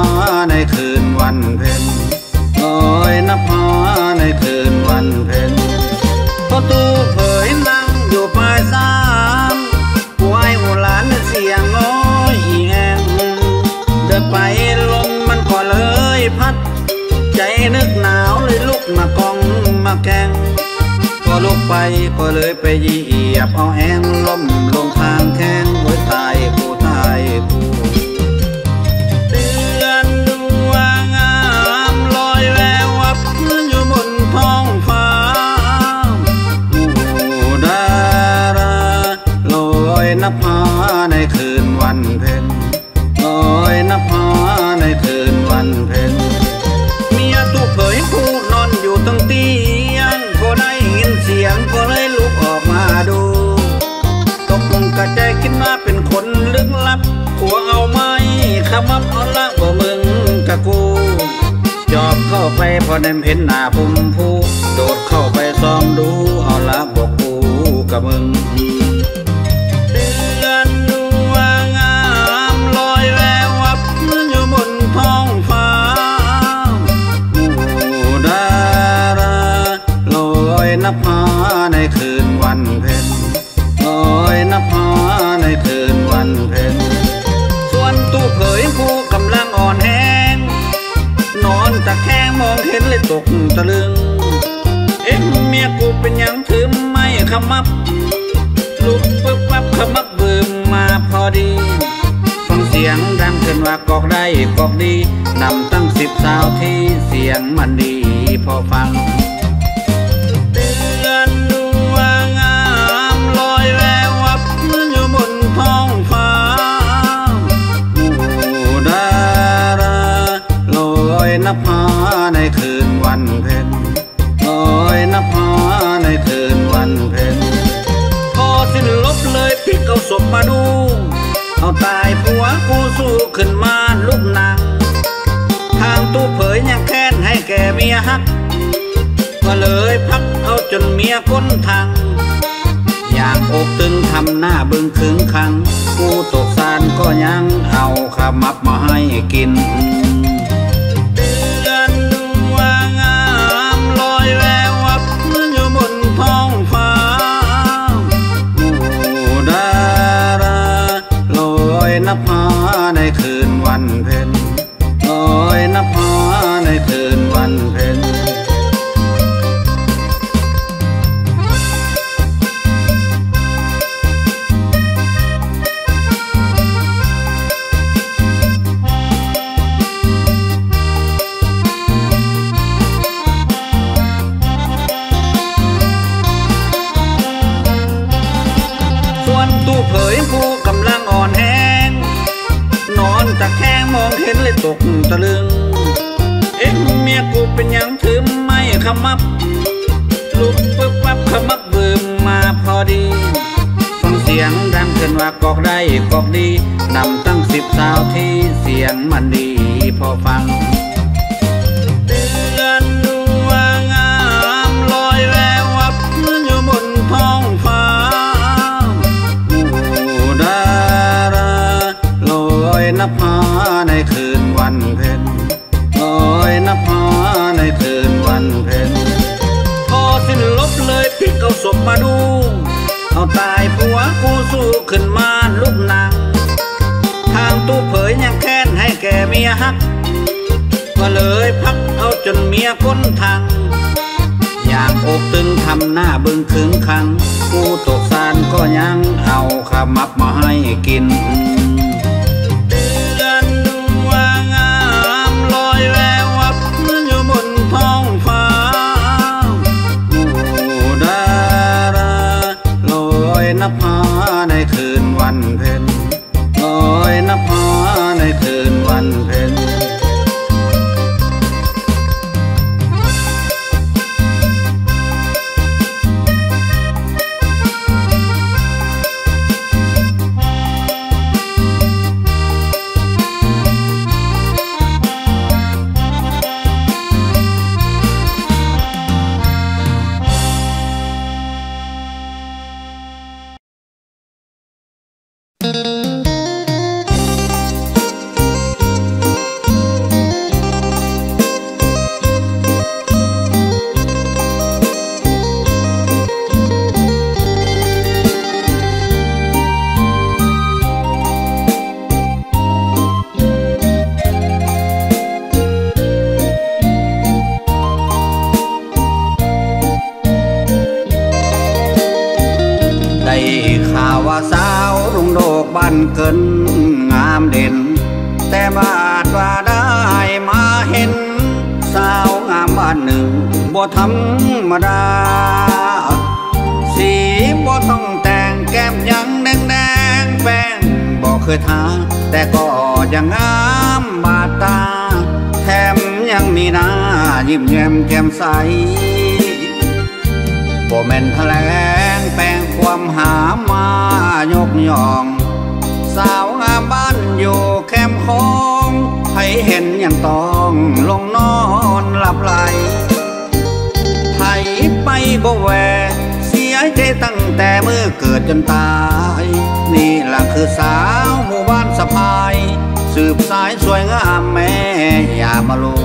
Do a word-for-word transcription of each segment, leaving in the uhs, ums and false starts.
ในคืนวันเพ็ญลอยนภาในคืนวันเพ็ญพอตู้เผยนั่งอยู่ปลายสามป่วยหัวหลานเสียงน้อยแหงเดินไปลมมันก็เลยพัดใจนึกหนาวเลยลุกมากองมาแกงก็ลุกไปก็เลยไปเหยียบเอาแองล้มลงทางแข้งหัวตายกูตายกูเดือนดวงงามลอยแวววับอยู่บนท้องฟ้ามูดาราลอยนภาในคืนวันเพ็ญลอยนภาในคืนวันเพ็ญเมียตู้เผยผู้นอนอยู่ตรงเตียงก็ได้ยินเสียงก็เลยลุกออกมาดูตกลงกระใจคิดว่าเป็นคนลึกลับผัวเอาไม้ขมับเอาละบ่มึงกะกูจอบเข้าไปพอได้เห็นหน้าพุ่มผู้โดดเข้าไปส่องดูเอาละบอกกูกับมึงเดือนดวงงามลอยแวววับอยู่บนท้องฟ้ามูดาราลอยนภาในคืนวันเพ็ญลอยนภาในคืนวันเพ็ญส่วนตู้เผยผู้กำลังอ่อนแห้งนอนตะแคงมองเห็นเลยตกตะลึงเอ็งเมียกูเป็นยังถือไม่ขมับลุกปึ๊บปั๊บขมับบืมมาพอดีฟังเสียงดังขึ้นว่ากอกได้กอกดีนำตั้งสิบสาวที่เสียงมันดีพอฟังเดือนดวงงามลอยแวววับอยู่บนท้องฟ้ามูดาราลอยนภาในคืนวันเพ็ญลอยนภาในคืนวันเพ็ญพอสิ้นลบเลยพลิกเอาศพมาดูเอาตายผัวกูสู้ขึ้นมาลุกนั่งทางตู้เผยยังแค้นให้แก่เมียฮักก็เลยพักเอาจนเมียก้นทางอยากอกตึงทำหน้าบึ้งขึงขังกูตกซานก็ยังเอาขมับมาให้กินเดือนดวงงามลอยแวววับอยู่บนท้องฟ้ามูดาราลอยนภาในคืนวันเพ็ญลอยนภาในคืนวันเพ็ญตู้เผยผู้กำลังอ่อนแห้งนอนตะแคงมองเห็นเลยตกตะลึงเอ็งเมียกูเป็นยังถือไม่ขมับลุกปึ๊บปั๊บขมับบืมมาพอดีฟังเสียงดังขึ้นว่ากอกได้กอกดีนำตั้งสิบสาวที่เสียงมันดีพอฟังเดือนดวงงามลอยแวววับอยู่บนท้องฟ้าดาราลอยนภาในคืนวันเพ็ญลอยนภาในคืนวันเพ็ญพอสิ้นลบเลยพลิกเอาศพมาดูเอาตายผัวกูสู้ขึ้นมาลุกนั่งทางตู้เผยยังแค้นให้แก่เมียฮักก็เลยพักเอาจนเมียก้นทางอยากอกตึงทำหน้าบึ้งขึงขังกูตกซานก็ยังเอาขมับมาให้กินเดือนดวงงามลอยแวววับอยู่บนท้องฟ้ามูดาราลอยนภาในคืนวันเพ็ญลอยนภาในคืนวันเพ็ญว่าสาวรุงโดกบ้านเกินงามเด่นแต่บาดว่าได้มาเห็นสาวงามบ้านหนึ่งบ่ธรรมดาสีบ่ต้องแต่งแก้มยังแดงแดงแป้งบ่เคยทาแต่ก็ยังงามบาดตาแถมยังมีหน้ายิ้มแย้มแจ่มใสบ่แม่นแถลงแปลงความหามายกย่องสาวงามบ้านอยู่แคมป์ของให้เห็นอย่างต้องลงนอนหลับไหลไถไปบ่แวเสียใจตั้งแต่เมื่อเกิดจนตายนี่ล่ะคือสาวหมู่บ้านสะพายสืบสายสวยงามแม่อย่ามาโล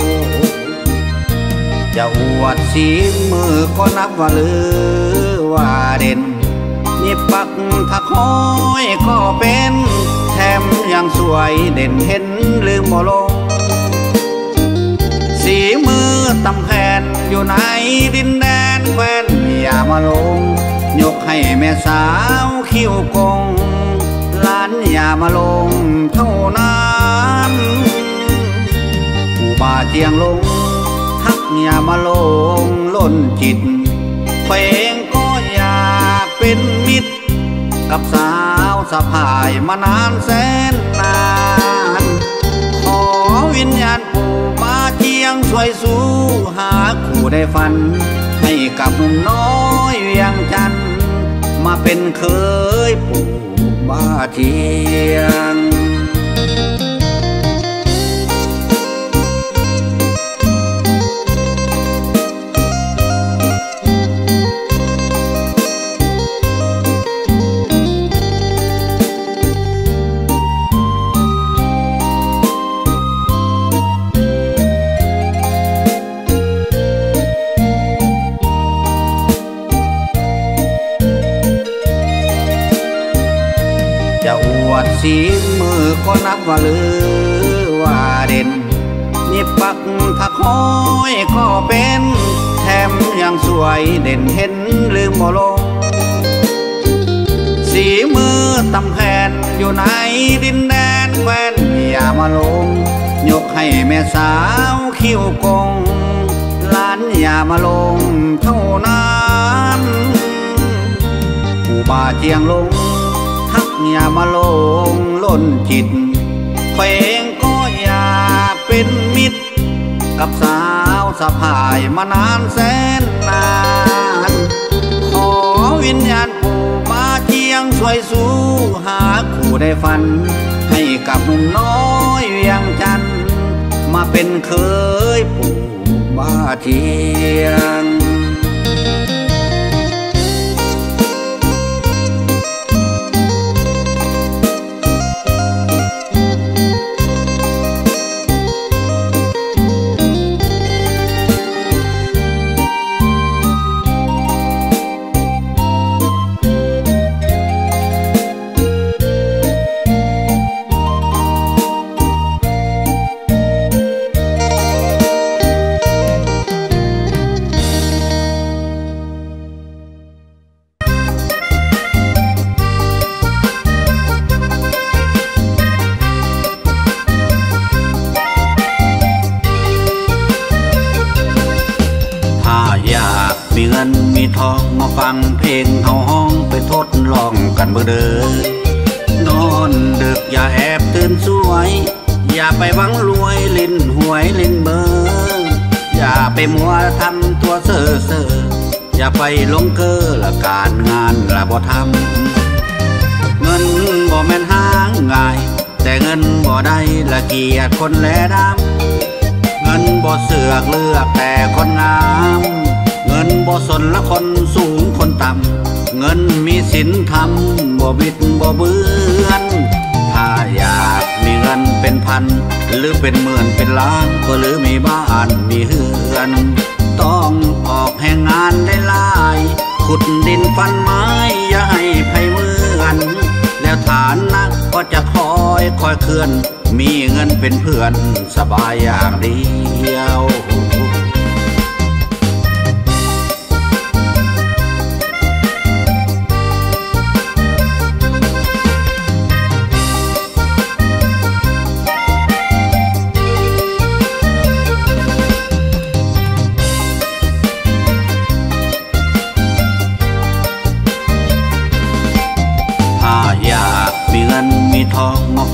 จะอวดสีมือก็นับว่าลือว่าเด่นนี่ปักถักห้อยก็เป็นแถมยังสวยเด่นเห็นลืมบ่ลงสีมือตำแผ่นอยู่ในดินแดนแคว้นอย่ามาลงยกให้แม่สาวคิ้วกงล้านอย่ามาลงเท่านั้นผู้บาเจียงลงทักอย่ามาลงล้นจิตเพลงก็อยากเป็นมิตรกับสาวสะพายมานานแสนนานขอวิญญาณปู่มาเจียงช่วยสู้หาคู่ได้ฝันให้กับหนุ่มน้อยเวียงจันทร์มาเป็นเคยปู่มาเจียงจะอวดสีมือก็นับว่าลือว่าเด่นนี่ปักถักห้อยก็เป็นแถมยังสวยเด่นเห็นลืมบ่ลงสีมือตำแผ่นอยู่ในดินแดนแคว้นอย่ามาลงยกให้แม่สาวคิ้วกงล้านอย่ามาลงเท่านั้นผู้บาเจียงลงอย่ามาลงล้นจิตเพลงก็อยากเป็นมิตรกับสาวสะพายมานานแสนนานขอวิญญาณปู่มาเจียงช่วยสู้หาคู่ได้ฝันให้กับหนุ่มน้อยเวียงจันทร์มาเป็นเคยปู่มาเจียงมีเงินมีทองมาฟังเพลงเฮาห้องไปทดลองกันเบื่อเด้อนอนดึกอย่าแอบตื่นสวยอย่าไปหวังรวยเล่นหวยเล่นเบอร์อย่าไปมัวทำตัวเซ่อเซ่ออย่าไปหลงเกอละการงานละบ่ทำเงินบ่แม่นหาง่ายแต่เงินบ่ได้ละเกียดคนแลดำเงินบ่เสือกเลือกแต่คนงามเงินบ่สนละคนสูงคนต่ำเงินมีศีลธรรมบ่บิดบ่เบือนถ้าอยากมีเงินเป็นพันหรือเป็นหมื่นเป็นล้านก็หรือมีบ้านมีเฮือนต้องออกแห่งงานได้หลายขุดดินฟันไม้อย่าให้ไผเมือนแล้วฐานะก็จะคอยคอยเคลื่อนมีเงินเป็นเพื่อนสบายอย่างเดียว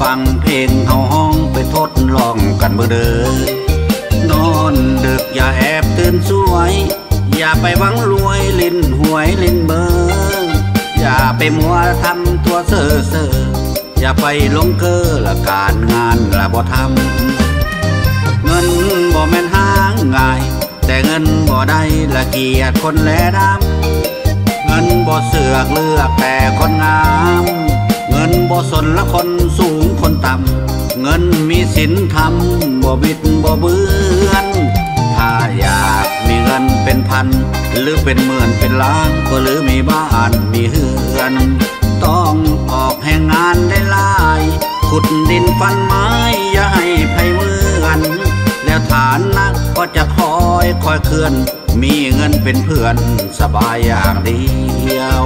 ฟังเพลงเขาห้องไปทดลองกันเมื่อเดินนอนดึกอย่าแอบตื่นสวยอย่าไปหวังรวยลิ้นหวยลิ้นเบอร์อย่าไปมัวทำตัวเซ่อเซ่ออย่าไปหลงเกอละการงานละบ่ทำเงินบ่แม่นหางง่ายแต่เงินบ่ได้ละเกียดคนแลดำเงินบ่เสือกเลือกแต่คนงามเงินบ่สนละคนสูงคนต่ำเงินมีศีลธรรมบ่บิดบ่เบือนถ้าอยากมีเงินเป็นพันหรือเป็นหมื่นเป็นล้านก็หรือมีบ้านมีเฮือนต้องออกแห่งงานได้หลายขุดดินฟันไม้อย่าให้ไผเหมือนแล้วฐานนักก็จะคอยคอยเคลื่อนมีเงินเป็นเพื่อนสบายอย่างเดียว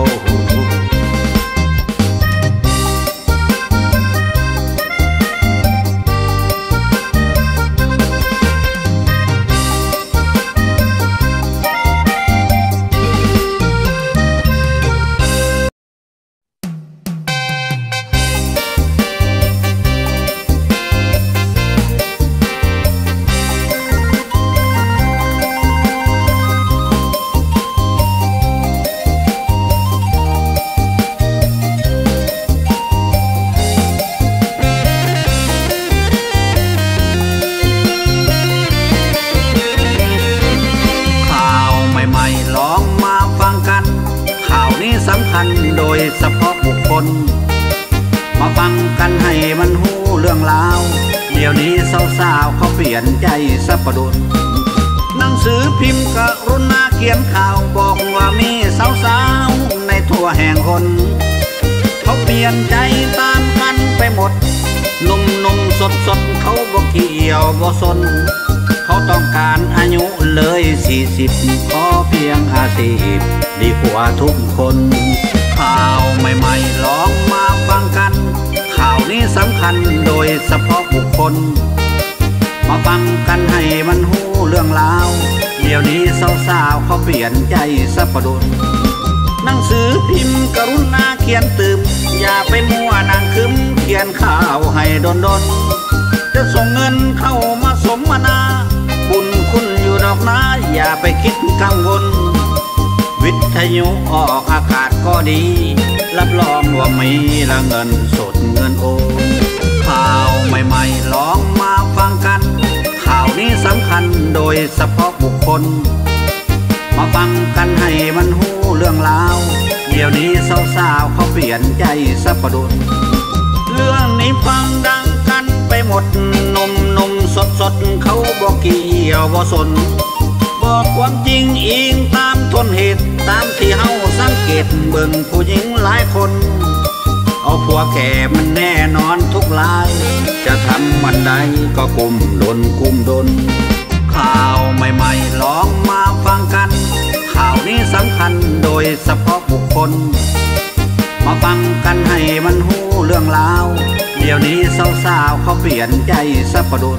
โดยเฉพาะบุคคลมาฟังกันให้มันหู้เรื่องราวเดี๋ยวนี้สาวๆเขาเปลี่ยนใจสับปะรดหนังสือพิมพ์กรุณาเขียนข่าวบอกว่ามีสาวๆในทั่วแห่งคนเขาเปลี่ยนใจตามกันไปหมดหนุ่มๆสดๆเขาบ่เกี่ยวบ่สนเขาต้องการอายุเลยสี่สิบขอเพียงห้าสิบดีกว่าทุกคนข่าวใหม่ๆลองมาฟังกันข่าวนี้สำคัญโดยเฉพาะบุคคลมาฟังกันให้มันหู้เรื่องราวเดี๋ยวนี้สาวๆเขาเปลี่ยนใจสับปะรดหนังสือพิมพ์กรุณาเขียนตื่มอย่าไปมัวนางคึมเขียนข่าวให้ดนๆจะส่งเงินเข้ามาสมนาบุญคุณอยู่ดอกนะอย่าไปคิดกังวลวิทยุออกอากาศก็ดีรับรองว่ามีละเงินสดเงินโอนข่าวใหม่ๆลองมาฟังกันข่าวนี้สำคัญโดยเฉพาะบุคคลมาฟังกันให้มันหู้เรื่องราวเดี๋ยวนี้สาวๆเขาเปลี่ยนใจสับปะรดเรื่องนี้ฟังดังกันไปหมดนมนมสดสดเขาบอกเกี่ยวบ่สนบอกความจริงอิงตามทนเหตุตามที่เฮาสังเกตเบิ่งผู้หญิงหลายคนเอาผัวแก่มันแน่นอนทุกรายจะทำมันใดก็กุมดนกุมดนข่าวใหม่ๆลองมาฟังกันข่าวนี้สำคัญโดยเฉพาะบุคคลมาฟังกันให้มันหู้เรื่องราวเดี๋ยวนี้สาวๆเขาเปลี่ยนใจสับปะรด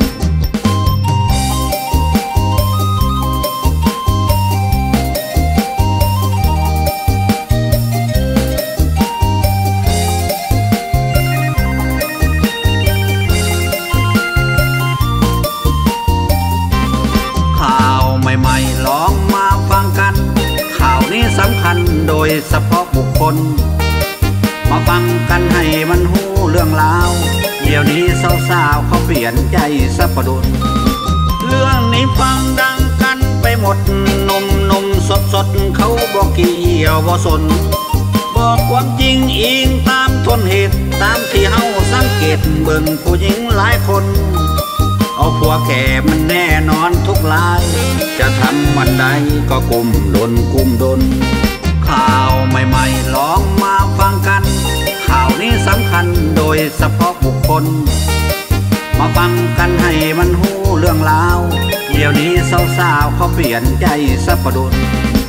ใหม่ๆลองมาฟังกันข่าวนี้สำคัญโดยเฉพาะบุคคลมาฟังกันให้มันหู้เรื่องราวเดี๋ยวนี้สาวๆเขาเปลี่ยนใจสับปะรดเรื่องนี้ฟังดังกันไปหมดนมนมสดสดเขาบอกเกี่ยวบ่สนบอกความจริงอิงตามทนเหตุตามที่เฮาสังเกตเบิ่งผู้หญิงหลายคนเอาผัวแก่มันแน่นอนทุกรายจะทำมันใดก็กุมดนกุมดนข่าวใหม่ๆลองมาฟังกันข่าวนี้สำคัญโดยเฉพาะบุคคลมาฟังกันให้มันหู้เรื่องราวเดี๋ยวนี้สาวๆเขาเปลี่ยนใจสับปะรด